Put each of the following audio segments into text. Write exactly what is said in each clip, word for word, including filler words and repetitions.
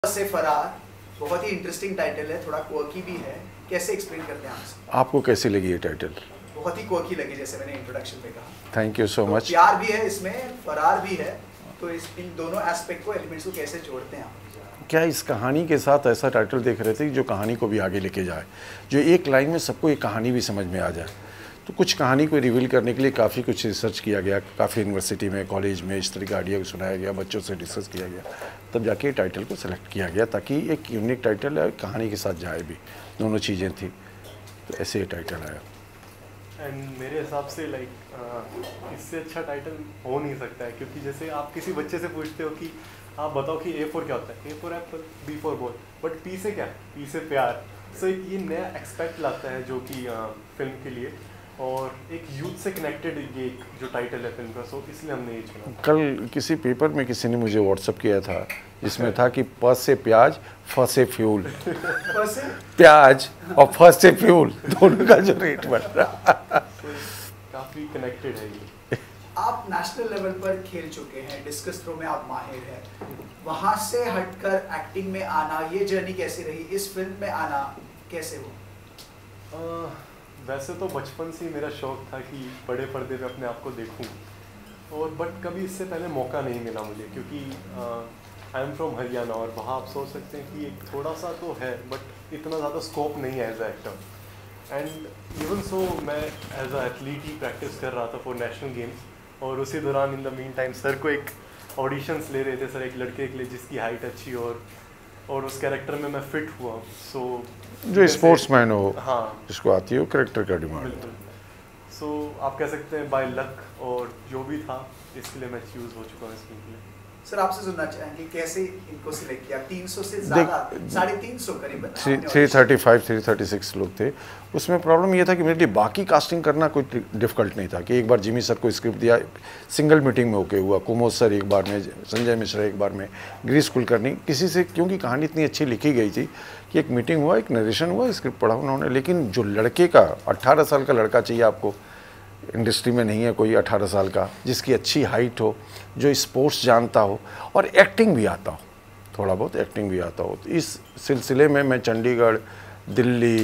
से फरार बहुत ही इंटरेस्टिंग टाइटल है, थोड़ा क्वर्की भी है, कैसे एक्सप्लेन करते हैं आप? आपको कैसी लगी ये टाइटल? बहुत ही क्वर्की लगी, जैसे मैंने इंट्रोडक्शन में कहा। Thank you so much. प्यार भी है इसमें, फरार भी है, तो इस इन दोनों एस्पेक्ट को, एलिमेंट्स को कैसे जोड़ते हैं आप? क्या इस कहानी के साथ ऐसा टाइटल देख रहे थे जो कहानी को भी आगे लेके जाए, जो एक लाइन में सबको एक कहानी भी समझ में आ जाए। तो कुछ कहानी को रिवील करने के लिए काफ़ी कुछ रिसर्च किया गया, काफ़ी यूनिवर्सिटी में, कॉलेज में इस तरह का आइडिया सुनाया गया, बच्चों से डिस्कस किया गया, तब जाके टाइटल को सेलेक्ट किया गया ताकि एक यूनिक टाइटल है, कहानी के साथ जाए भी, दोनों चीज़ें थी, तो ऐसे ये टाइटल आया। एंड मेरे हिसाब से लाइक इससे अच्छा टाइटल हो नहीं सकता है, क्योंकि जैसे आप किसी बच्चे से पूछते हो कि आप बताओ कि ए फोर क्या होता है, A for apple, B for ball, but P से क्या, पी से प्यार। सो so, ये नया एक्सपेक्ट लाता है जो कि फिल्म के लिए, और एक यूथ से कनेक्टेड ये जो टाइटल है फिल्म का, सो इसलिए हमने ये चुना। कल किसी पेपर में किसी ने मुझे व्हाट्सअप किया था जिसमें था कि प से प्याज, फ से फ्यूल, प्याज और फ से फ्यूल दोनों का जो रेट बढ़ रहा काफ़ी कनेक्टेड है ये। आप नेशनल लेवल पर खेल चुके हैं, डिस्कस थ्रो में आप माहिर हैं, वहाँ से हटकर एक्टिंग में आना, ये जर्नी कैसी रही? इस फिल्म में आना कैसे हुआ? वैसे तो बचपन से ही मेरा शौक था कि बड़े पर्दे पे अपने आप को देखूं, और बट कभी इससे पहले मौका नहीं मिला मुझे, क्योंकि आई एम फ्रॉम हरियाणा और वहाँ आप सोच सकते हैं कि एक थोड़ा सा तो है बट इतना ज़्यादा स्कोप नहीं है as a actor. And even so मैं एज अ एथलीट ही प्रैक्टिस कर रहा था फॉर नेशनल गेम्स, और उसी दौरान in the mean time sir को एक ऑडिशंस ले रहे थे, सर एक लड़के के लिए जिसकी हाइट अच्छी और और उस कैरेक्टर में मैं फिट हुआ। सो so, जो स्पोर्ट्समैन हो, हाँ, जिसको आती है वो कैरेक्टर का डिमांड। बिल्कुल। सो so, आप कह सकते हैं बाय लक, और जो भी था इसके लिए मैं चूज़ हो चुका हूँ इस फिल्म के लिए। सर आपसे सुनना चाहेंगे कैसे इनको सिलेक्ट किया? तीन सौ से ज़्यादा, साढ़े तीन सौ करीब three thirty five three thirty six लोग थे। उसमें प्रॉब्लम ये था कि मेरे लिए बाकी कास्टिंग करना कोई डिफ़िकल्ट नहीं था कि एक बार जिमी सर को स्क्रिप्ट दिया, सिंगल मीटिंग में ओके हुआ, कुमोद सर एक बार में, संजय मिश्रा एक बार में, गिरीश कुलकर्णी, किसी से, क्योंकि कहानी इतनी अच्छी लिखी गई थी कि एक मीटिंग हुआ, एक नरेशन हुआ, स्क्रिप्ट पढ़ा उन्होंने। लेकिन जो लड़के का, अट्ठारह साल का लड़का चाहिए आपको, इंडस्ट्री में नहीं है कोई अठारह साल का, जिसकी अच्छी हाइट हो, जो स्पोर्ट्स जानता हो और एक्टिंग भी आता हो, थोड़ा बहुत एक्टिंग भी आता हो। तो इस सिलसिले में मैं चंडीगढ़, दिल्ली,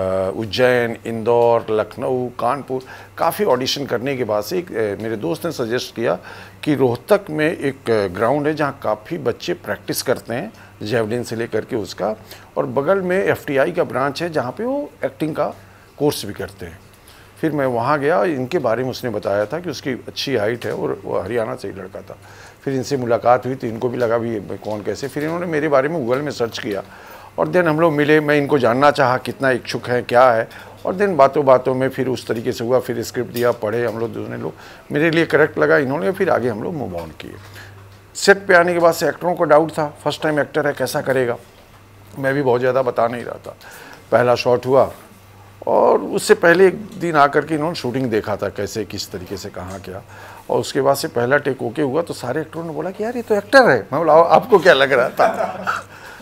उज्जैन, इंदौर, लखनऊ, कानपुर काफ़ी ऑडिशन करने के बाद से एक मेरे दोस्त ने सजेस्ट किया कि रोहतक में एक ग्राउंड है जहाँ काफ़ी बच्चे प्रैक्टिस करते हैं, जेवलिन से लेकर के उसका, और बगल में एफ टी आई का ब्रांच है जहाँ पे वो एक्टिंग का कोर्स भी करते हैं। फिर मैं वहाँ गया, इनके बारे में उसने बताया था कि उसकी अच्छी हाइट है और वो हरियाणा से ही लड़का था। फिर इनसे मुलाकात हुई तो इनको भी लगा भी कौन कैसे, फिर इन्होंने मेरे बारे में गूगल में सर्च किया और देन हम लोग मिले, मैं इनको जानना चाहा कितना इच्छुक है, क्या है, और देन बातों बातों में फिर उस तरीके से हुआ। फिर स्क्रिप्ट दिया, पढ़े हम लोग, दूसरे लोग, मेरे लिए करेक्ट लगा इन्होंने, फिर आगे हम लोग मूव ऑन किए। सेट पे आने के बाद से एक्टरों को डाउट था, फर्स्ट टाइम एक्टर है, कैसा करेगा। मैं भी बहुत ज़्यादा बता नहीं रहा था। पहला शॉट हुआ और उससे पहले एक दिन आकर के इन्होंने शूटिंग देखा था कैसे, किस तरीके से, कहाँ क्या, और उसके बाद से पहला टेक ओके हुआ तो सारे एक्टरों ने बोला कि यार ये तो एक्टर है। मैं बोला आपको क्या लग रहा था?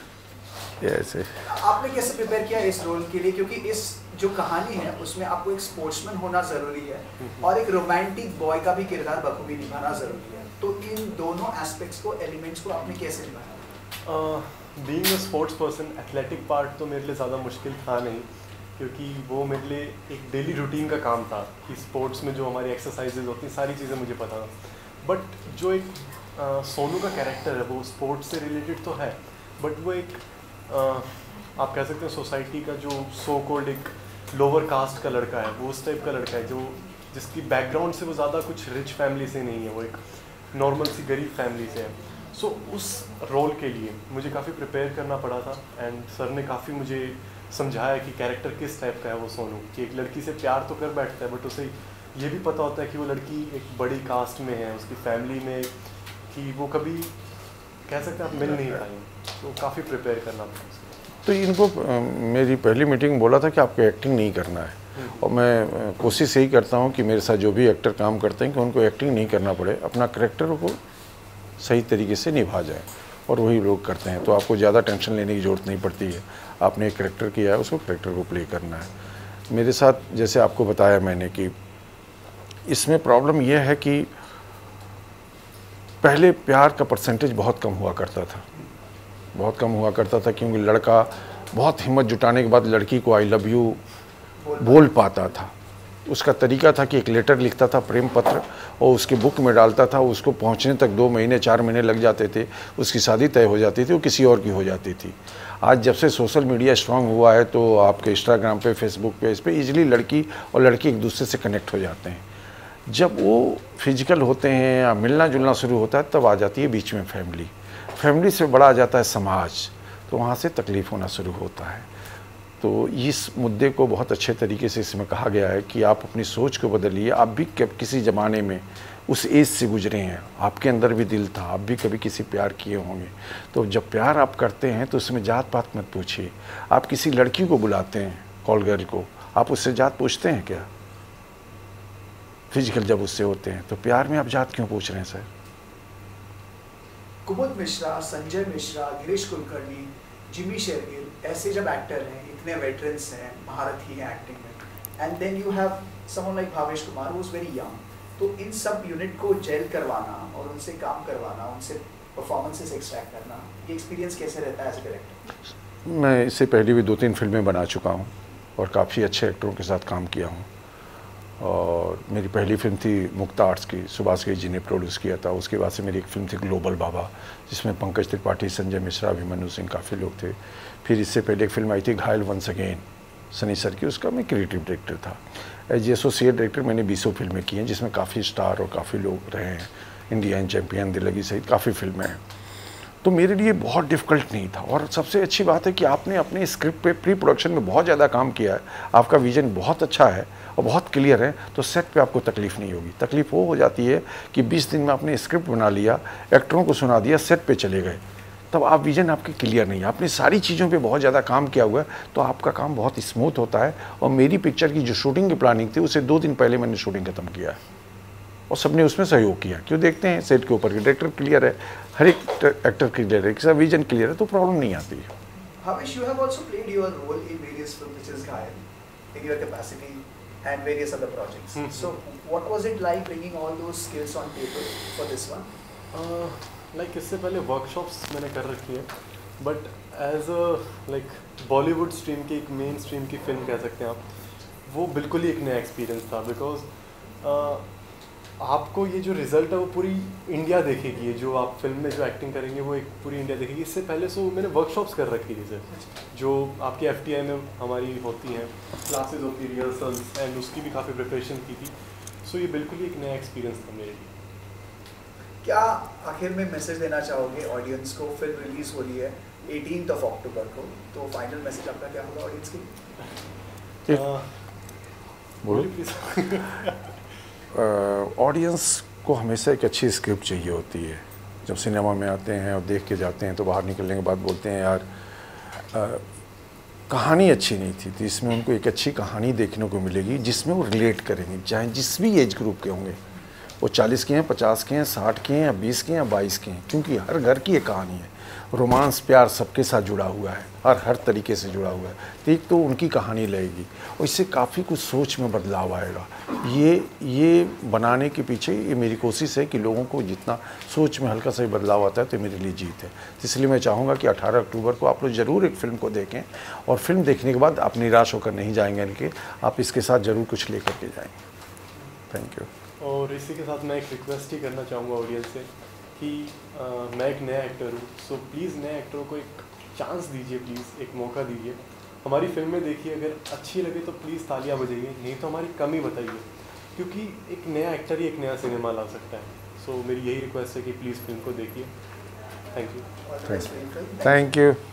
ऐसे आपने कैसे प्रिपेयर किया इस रोल के लिए? क्योंकि इस जो कहानी है उसमें आपको एक स्पोर्ट्समैन होना ज़रूरी है और एक रोमांटिक बॉय का भी किरदार बखूबी निभाना ज़रूरी है, तो इन दोनों एस्पेक्ट्स को, एलिमेंट्स को आपने कैसे निभाया? Being a sports person, athletic part तो मेरे लिए ज़्यादा मुश्किल था नहीं, क्योंकि वो मेरे लिए एक डेली रूटीन का काम था कि स्पोर्ट्स में जो हमारी एक्सरसाइजेज होती हैं, सारी चीज़ें मुझे पता था। बट जो एक आ, सोनू का कैरेक्टर है वो स्पोर्ट्स से रिलेटेड तो है, बट वो एक आ, आप कह सकते हैं सोसाइटी का जो सो कॉल्ड एक लोअर कास्ट का लड़का है, वो उस टाइप का लड़का है जो जिसकी बैकग्राउंड से वो ज़्यादा कुछ रिच फैमिली से नहीं है, वो एक नॉर्मल सी गरीब फैमिली से है। सो so, उस रोल के लिए मुझे काफ़ी प्रिपेयर करना पड़ा था, एंड सर ने काफ़ी मुझे समझाया कि कैरेक्टर किस टाइप का है वो सोनू, कि एक लड़की से प्यार तो कर बैठता है बट उसे ये भी पता होता है कि वो लड़की एक बड़ी कास्ट में है, उसकी फैमिली में, कि वो कभी कह सकते हैं आप मिल नहीं पाएंगे, तो काफ़ी प्रिपेयर करना पड़ा। तो इनको आ, मेरी पहली मीटिंग बोला था कि आपको एक्टिंग नहीं करना है, और मैं कोशिश यही करता हूँ कि मेरे साथ जो भी एक्टर काम करते हैं कि उनको एक्टिंग नहीं करना पड़े, अपना कैरेक्टर को सही तरीके से निभा जाए, और वही लोग करते हैं। तो आपको ज़्यादा टेंशन लेने की ज़रूरत नहीं पड़ती है, आपने एक कैरेक्टर किया है, उसको कैरेक्टर को प्ले करना है। मेरे साथ जैसे आपको बताया मैंने कि इसमें प्रॉब्लम यह है कि पहले प्यार का परसेंटेज बहुत कम हुआ करता था, बहुत कम हुआ करता था, क्योंकि लड़का बहुत हिम्मत जुटाने के बाद लड़की को आई लव यू बोल पाता था। उसका तरीका था कि एक लेटर लिखता था, प्रेम पत्र, और उसके बुक में डालता था। उसको पहुंचने तक दो महीने चार महीने लग जाते थे, उसकी शादी तय हो जाती थी, वो किसी और की हो जाती थी। आज जब से सोशल मीडिया स्ट्रांग हुआ है तो आपके इंस्टाग्राम पे, फेसबुक पे, इस पर ईजिली लड़की और लड़की एक दूसरे से कनेक्ट हो जाते हैं। जब वो फिजिकल होते हैं या मिलना जुलना शुरू होता है तब आ जाती है बीच में फैमिली। फैमिली से बड़ा आ जाता है समाज, तो वहाँ से तकलीफ़ होना शुरू होता है। तो इस मुद्दे को बहुत अच्छे तरीके से इसमें कहा गया है कि आप अपनी सोच को बदलिए। आप भी कब किसी ज़माने में उस एज से गुजरे हैं, आपके अंदर भी दिल था, आप भी कभी किसी प्यार किए होंगे। तो जब प्यार आप करते हैं तो उसमें जात पात मत पूछिए। आप किसी लड़की को बुलाते हैं, कॉल गर्ल को, आप उससे जात पूछते हैं क्या? फिजिकल जब उससे होते हैं तो प्यार में आप जात क्यों पूछ रहे हैं सर? कुमुद मिश्रा, संजय मिश्रा, गिरीश कुलकर्णी, जिमी शेरगिल, ऐसे जब एक्टर हैं, इतने वेटरन्स हैं, महारत ही है एक्टिंग में, and then you have someone like Bhavesh Kumar who is very young. तो इन सब यूनिट को जेल करवाना और उनसे काम करवाना, उनसे परफॉर्मेंसेस एक्सट्रैक्ट करना, ये एक्सपीरियंस कैसे रहता है एज अ डायरेक्टर? मैं इससे पहले भी दो तीन फिल्में बना चुका हूँ और काफ़ी अच्छे एक्टरों के साथ काम किया हूँ। और मेरी पहली फिल्म थी मुक्ता आर्ट्स की, सुभाष घई जी ने प्रोड्यूस किया था। उसके बाद से मेरी एक फिल्म थी ग्लोबल बाबा, जिसमें पंकज त्रिपाठी, संजय मिश्रा, अभिमन्यु सिंह, काफ़ी लोग थे। फिर इससे पहले एक फिल्म आई थी घायल वंस अगेन, सनी सर की, उसका मैं क्रिएटिव डायरेक्टर था। एज एसोसिएट डायरेक्टर मैंने बीसों फिल्में की हैं, जिसमें काफ़ी स्टार और काफ़ी लोग रहे हैं, इंडियन चैम्पियन, दिल्लगी सहित काफ़ी फिल्में हैं। तो मेरे लिए बहुत डिफ़िकल्ट नहीं था। और सबसे अच्छी बात है कि आपने अपने स्क्रिप्ट पे प्री प्रोडक्शन में बहुत ज़्यादा काम किया है, आपका विजन बहुत अच्छा है और बहुत क्लियर है, तो सेट पे आपको तकलीफ़ नहीं होगी। तकलीफ़ वो हो जाती है कि बीस दिन में आपने स्क्रिप्ट बना लिया, एक्टरों को सुना दिया, सेट पे चले गए, तब आप विजन आपकी क्लियर नहीं है। आपने सारी चीज़ों पे बहुत ज़्यादा काम किया हुआ है, तो आपका काम बहुत स्मूथ होता है। और मेरी पिक्चर की जो शूटिंग की प्लानिंग थी, उसे दो दिन पहले मैंने शूटिंग खत्म किया है और सबने उसमें सहयोग किया। क्यों? देखते हैं सेट के ऊपर कि डायरेक्टर क्लियर है, हर एक एक्टर क्लियर है, किसी विजन क्लियर है, तो प्रॉब्लम नहीं आती है। Havish, you have also played your role in various films, which is Ghayal, in your capacity and various other projects. Mm-hmm. So, what was it like bringing all those skills on table for this one? Like uh, इससे पहले workshops मैंने कर रखी है, but as a like Bollywood stream की एक main stream की film कह सकते हैं आप, वो बिल्कुल ही एक नया एक्सपीरियंस था। बिकॉज uh, आपको ये जो रिज़ल्ट है वो पूरी इंडिया देखेगी, ये जो आप फिल्म में जो एक्टिंग करेंगे वो एक पूरी इंडिया देखेगी। इससे पहले सो मैंने वर्कशॉप्स कर रखी थी सर, जो आपकी एफ टी आई में हमारी होती हैं, क्लासेस होती है, रिहर्सल्स, एंड उसकी भी काफ़ी प्रिपरेशन की थी। सो ये बिल्कुल ही एक नया एक्सपीरियंस था मेरे लिए। क्या आखिर में मैसेज देना चाहोगे ऑडियंस को? फिल्म रिलीज हो रही है एटीन्थ ऑफ अक्टूबर को, तो फाइनल मैसेज आपका क्या होगा ऑडियंस के लिए? बोलिए प्लीज। ऑडियंस uh, को हमेशा एक अच्छी स्क्रिप्ट चाहिए होती है। जब सिनेमा में आते हैं और देख के जाते हैं तो बाहर निकलने के बाद बोलते हैं यार uh, कहानी अच्छी नहीं थी, तो इसमें उनको एक अच्छी कहानी देखने को मिलेगी जिसमें वो रिलेट करेंगे, चाहे जिस भी एज ग्रुप के होंगे, वो चालीस के हैं, पचास के हैं, साठ के हैं, या बीस के हैं, या बाईस के हैं, क्योंकि हर घर की एक कहानी है। रोमांस, प्यार सबके साथ जुड़ा हुआ है, हर हर तरीके से जुड़ा हुआ है। तो एक तो उनकी कहानी लगेगी और इससे काफ़ी कुछ सोच में बदलाव आएगा। ये ये बनाने के पीछे ये मेरी कोशिश है कि लोगों को जितना सोच में हल्का सा बदलाव आता है तो मेरे लिए जीत है। तो इसलिए मैं चाहूँगा कि अठारह अक्टूबर को आप लोग ज़रूर एक फ़िल्म को देखें और फिल्म देखने के बाद आप निराश होकर नहीं जाएंगे, कि आप इसके साथ ज़रूर कुछ ले करके जाएंगे। Thank you. और इसी के साथ मैं एक रिक्वेस्ट ही करना चाहूँगा ऑडियंस से कि आ, मैं एक नया एक्टर हूँ, सो प्लीज़ नए एक्टरों को एक चांस दीजिए, प्लीज़ एक मौका दीजिए। हमारी फिल्में देखिए, अगर अच्छी लगे तो प्लीज़ तालियां बजाइए, नहीं तो हमारी कमी बताइए, क्योंकि एक नया एक्टर ही एक नया सिनेमा ला सकता है। सो so, मेरी यही रिक्वेस्ट है कि प्लीज़ फिल्म को देखिए। Thank you. Thank you.